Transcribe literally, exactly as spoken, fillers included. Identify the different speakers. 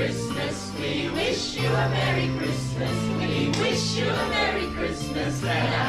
Speaker 1: Christmas. We wish you a Merry Christmas. We wish you a Merry Christmas and a